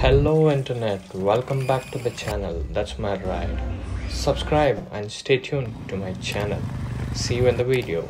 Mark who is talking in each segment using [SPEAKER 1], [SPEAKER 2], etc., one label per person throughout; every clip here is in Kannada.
[SPEAKER 1] Hello internet, welcome back to the channel. That's my ride. Subscribe and stay tuned to my channel. See you in the video.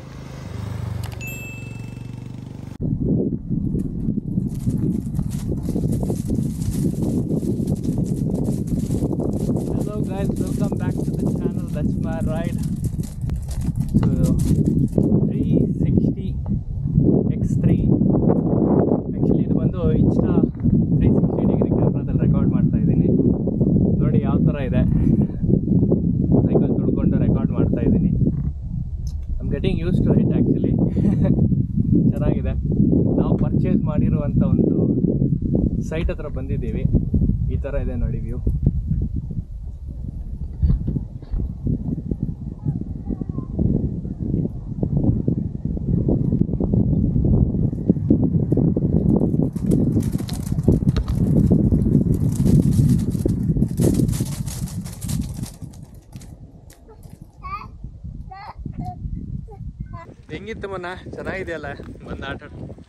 [SPEAKER 2] Hello guys, welcome back to the channel. That's my ride. So 360 X3. Actually ಇದು ಬಂದು Insta 360 ಡಿಗ್ರಿ ಕ್ಯಾಮ್ರಾದಲ್ಲಿ ರೆಕಾರ್ಡ್ ಮಾಡ್ತಾ ಇದ್ದೀನಿ. ನೋಡಿ ಯಾವ ಥರ ಇದೆ. ಸೈಕಲ್ ತುಳ್ಕೊಂಡು ರೆಕಾರ್ಡ್ ಮಾಡ್ತಾ ಇದ್ದೀನಿ. I am getting used to it actually. ಚೆನ್ನಾಗಿದೆ. ನಾವು ಪರ್ಚೇಸ್ ಮಾಡಿರುವಂಥ ಒಂದು ಸೈಟ್ ಹತ್ರ ಬಂದಿದ್ದೀವಿ. ಈ ಥರ ಇದೆ ನೋಡಿ ವ್ಯೂ. ಹೆಂಗಿತ್ತು ಮನ? ಚೆನ್ನಾಗಿದೆಯಲ್ಲ ಬಂದು ಆಟ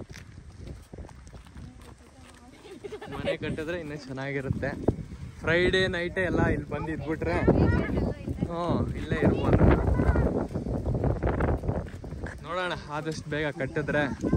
[SPEAKER 2] ಮನೆ ಕಟ್ಟಿದ್ರೆ ಇನ್ನೂ ಚೆನ್ನಾಗಿರುತ್ತೆ. ಫ್ರೈಡೇ ನೈಟೇ ಎಲ್ಲ ಇಲ್ಲಿ ಬಂದು ಇದ್ಬಿಟ್ರೆ ಇಲ್ಲೇ ಇರ್ಬೋದು. ನೋಡೋಣ ಆದಷ್ಟು ಬೇಗ ಕಟ್ಟಿದ್ರೆ